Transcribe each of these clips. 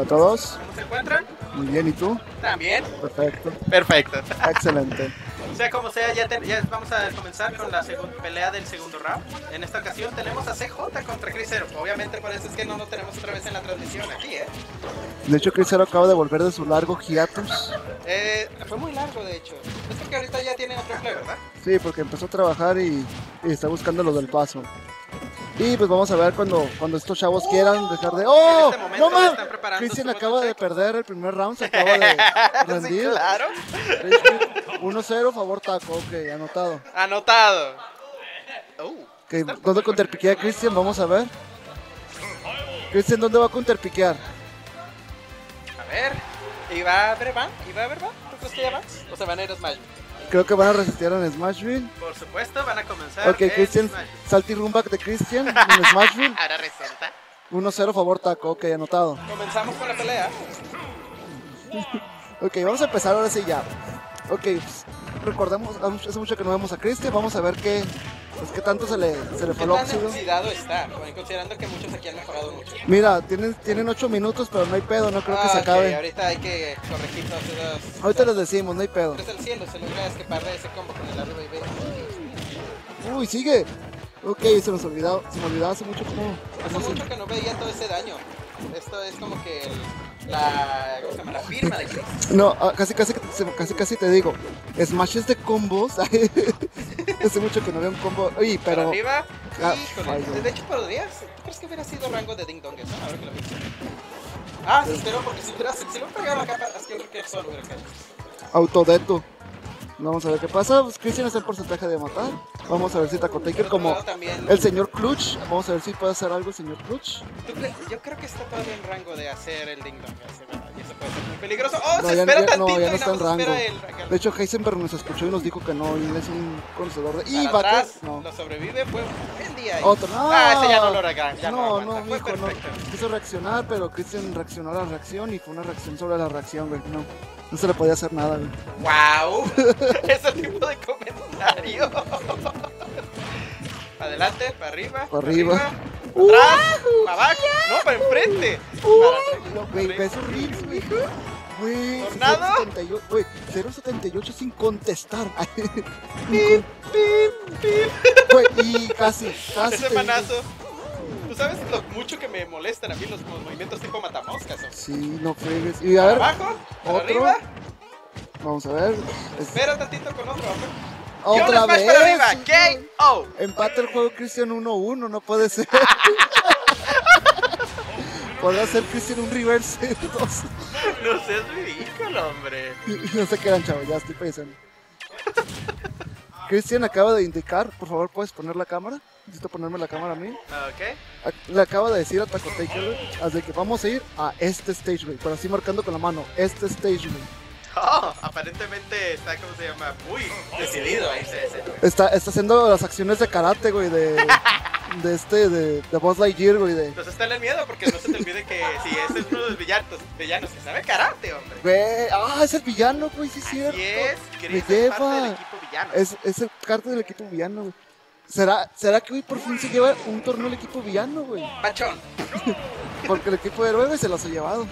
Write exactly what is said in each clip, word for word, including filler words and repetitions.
Hola a todos. ¿Cómo se encuentran? Muy bien, ¿y tú? También. Perfecto. Perfecto. Excelente. Sea como sea, ya, te, ya vamos a comenzar con la pelea del segundo round. En esta ocasión tenemos a C J contra Chris Zero. Obviamente por eso es que no nos tenemos otra vez en la transmisión aquí, ¿eh? De hecho, Chris Zero acaba de volver de su largo hiatus. Eh, fue muy largo, de hecho. Es porque ahorita ya tiene otro empleo, ¿verdad? Sí, porque empezó a trabajar y, y está buscando lo del paso. Y pues vamos a ver cuando, cuando estos chavos quieran dejar de... ¡Oh! En este momento ¡No están más! preparando Cristian su acaba de check. perder el primer round, se acaba de rendir. Sí, claro. uno cero, favor taco, ok, anotado. Anotado. Uh, Okay, ¿dónde counterpiquea Cristian? Vamos a ver. Cristian, ¿dónde va a counterpiquear? a ver. ¿Y va a haber van? ¿Y va a haber van? ¿Tú crees que ya van? ¿O se van a ir a Smash? Creo que van a resistir en Smashville. Por supuesto, van a comenzar. Ok, Cristian, Smash. salty rumback de Cristian en Smashville. Ahora resulta. uno cero, favor taco, ok, anotado. Comenzamos con la pelea. Ok, vamos a empezar ahora sí ya. Ok, pues, recordemos, hace mucho que no vemos a Cristian, vamos a ver qué, pues, qué tanto se le, se le fue ¿Qué el tan óxido. oxidado está? Considerando que muchos aquí han mejorado mucho. Mira, tienen, tienen ocho minutos, pero no hay pedo, no creo que Ah, se ok, acabe. ahorita hay que corregir todos esos... Ahorita les decimos, no hay pedo. Es el cielo, se logra escapar de ese combo con el arriba y ve. Uy, sigue. Ok, se nos olvidó, se me olvidó hace mucho cómo... Hace cómo se- mucho que no veía todo ese daño. Esto es como que el- la, ¿cómo se llama? La firma de Chris. No, ah, casi, casi, casi, casi te digo. Smashes de combos. Hace mucho que no veo un combo. Uy, Para pero... arriba, Ah, híjole. fallo. De hecho, podrías. ¿Tú crees que hubiera sido rango de Ding Dong eso? Ahora que lo pienso. Ah, se esperó porque si hubiera, si lo pegado la capa, es que yo creo que él solo hubiera caído. Autodeto. Vamos a ver qué pasa. Pues Cristian está en porcentaje de matar. Vamos a ver si Taco Taker Por otro como lado, también, el señor Clutch. Vamos a ver si puede hacer algo el señor Clutch. ¿tú crees? Yo creo que está todavía en rango de hacer el Ding Dong. ese, ¿verdad? Y eso puede ser muy peligroso. ¡Oh! No, se ya- espera ya- tantito no, ya no y está nada en más rango. espera el... De hecho, Heisenberg nos escuchó y nos dijo que no. Y él es un conocedor de... ¡Y Para Baker! atrás, No. lo sobrevive, fue un día ahí. Otro. ¡No! Ah, ese ya no lo regan, ya no, No, aguanta. no, Fue mijo, no. perfecto. Quiso reaccionar, pero Cristian reaccionó a la reacción y fue una reacción sobre la reacción, güey. No, no se le podía hacer nada, güey. ¡Wow! Ese tipo de comentario. Adelante, para arriba. Para arriba. Para atrás, para abajo. No, para enfrente. Para No, güey, ve esos reels, güey. Güey, ¿Tornado? cero setenta y ocho, güey, cero setenta y ocho sin contestar. Pip, pip, pip. Güey, y casi, casi. Ese te manazo. ¿Tú sabes lo mucho que me molestan a mí los movimientos tipo matamoscas? ¿O? digo. Sí, no fregues. Y a Para ver, abajo, para otro. arriba. Vamos a ver. Es- Espera tantito con otro. hombre. Y un Otra smash vez. para arriba. K O. Empate el juego Cristian uno uno, no puede ser. Podrá hacer Cristian un reverse dos. No seas ridículo, hombre. No sé qué eran, chavos, ya estoy pensando. Cristian acaba de indicar, por favor, ¿puedes poner la cámara? Necesito ponerme la cámara a mí. Ok. A- Le acaba de decir a Taco Taker, güey, así que vamos a ir a este stage, güey, pero así marcando con la mano, este stage, güey. Oh, aparentemente está, ¿cómo se llama? Muy decidido a irse a ese. Está, está haciendo las acciones de karate, güey, de, de este, de, de Buzz Lightyear, güey, de... Entonces está en el miedo porque no se te olvide que si ese es uno de los villanos, villanos que sabe karate, hombre. Güey, ah, es el villano, güey, sí es cierto. Así es, Chris Me es parte lleva. del equipo villano. Es, es el carta del equipo villano, güey. ¿Será, ¿Será que hoy por fin se lleva un torneo el equipo villano, güey? Pachón. Porque el equipo de héroe, güey, se los ha llevado.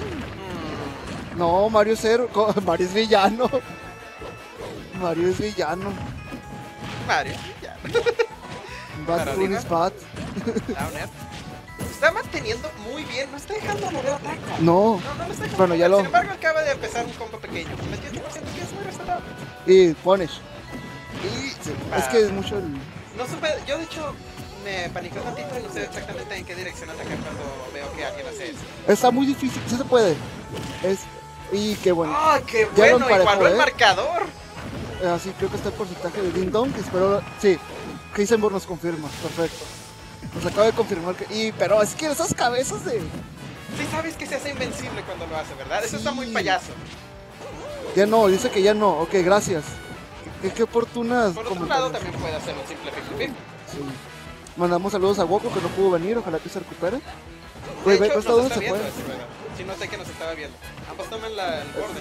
No, Mario cero, co- Mario es villano. Mario es villano. Mario, villano. Bad Para Bunny arriba. is bad. Downer. Está manteniendo muy bien, no está dejando mover a Taco. No, No, no lo está dejando Bueno, ya mover. lo- Sin embargo, acaba de empezar un combo pequeño. Yo siento que es muy restaurado. y Punish. Y sí, es que es mucho el... No supe, yo de hecho me paniqué tantito y no sé exactamente en qué dirección atacar cuando veo que alguien hace eso. Está muy difícil, sí se puede. Es... Y qué bueno. ¡Ah, qué Ya lo bueno! emparejó, Igualó el ¿eh? marcador. Así creo que está el porcentaje de Ding Dong. Espero... Sí, Heisenberg nos confirma. Perfecto. Nos acaba de confirmar que... Y, pero es que esas cabezas de... Sí sabes que se hace invencible cuando lo hace, ¿verdad? Eso Sí. está muy payaso. Ya no, dice que ya no. Ok, gracias. Qué, qué oportunas Por otro comentarios. lado, también puede hacer un simple pick Sí. Mandamos saludos a Woko que no pudo venir. Ojalá que se recupere. De Güey, ve hecho, hasta nos dónde está se viendo fue. ese juego. Sí, no sé que nos estaba viendo. Ambos toman la, el borde.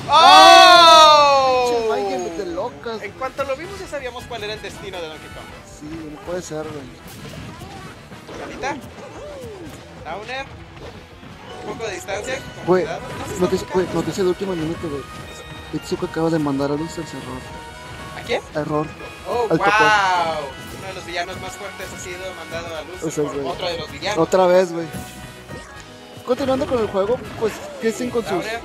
¡Oh! Pinche Michael de locas. En cuanto lo vimos ya sabíamos cuál era el destino de Donkey Kong. Sí, no puede ser, güey. Calita. Downer. un poco de distancia. con Güey, cuidado. No se noticia, está güey, picando. noticia de último minuto, güey. Itsuka acaba de mandar a Lusters error. ¿A quién? Error. Oh, Al wow. Capón. Uno de los villanos más fuertes ha sido mandado a luz O sea, por güey. otro de los villanos. Otra vez, güey. Continuando con el juego, pues, Kristen con sus... Ahora-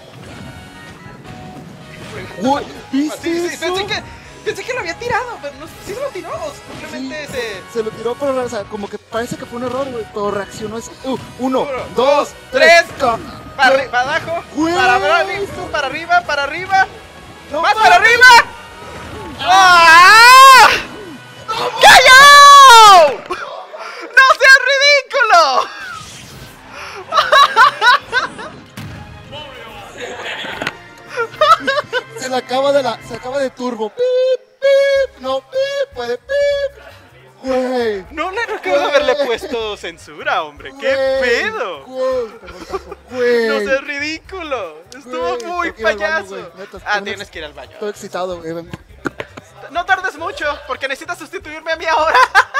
Güey, Sí, ¿viste sí, eso? pensé que, pensé que lo había tirado, pero no, sí se lo tiró o simplemente Sí, se... Se lo tiró, pero o sea, como que parece que fue un error, güey. Pero reaccionó así. Uh, uno, Uno, dos, dos, tres. tres. ca- Para, arri- para abajo, Güey. para abajo, para arriba, para arriba, No, más pa- para arriba. ¡Ah! ¡Cayó! ¡No seas ridículo! Se le acaba de la... Se acaba de turbo. Pip, pip. No, pip. Puede pip. Güey. No le recuerdo haberle puesto censura, hombre. ¡Qué Güey, pedo! Güey, perdón, Taco. Güey. No seas ridículo. Estuvo Güey, muy tengo que ir al baño, payaso. güey, neta, Ah, tengo tienes una- que ir al baño. Estoy excitado, güey. Vengo. No tardes mucho, porque necesitas sustituirme a mí ahora.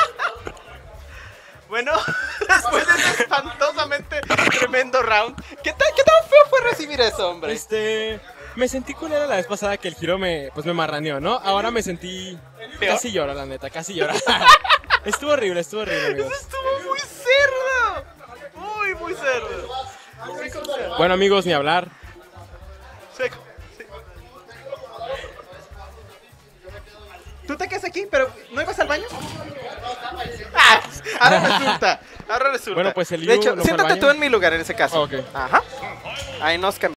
Bueno, después de ese espantosamente tremendo round, ¿qué tan, qué tan feo fue recibir eso, hombre? Este, me sentí culera la vez pasada que el giro me, pues me marraneó, ¿no? Ahora me sentí, ¿Peor? casi lloro, la neta, casi lloro. Estuvo horrible, estuvo horrible, amigos. Eso estuvo muy cerdo. Muy, muy cerdo. Seco, Bueno, amigos, ni hablar. seco. Sí. ¿Tú te quedas aquí, pero no ibas al baño? Ah, ahora resulta, ahora resulta. Bueno, pues el De Liu hecho, no fue al siéntate baño. tú en mi lugar en ese caso. Ok. Ajá. Ahí nos cambiamos.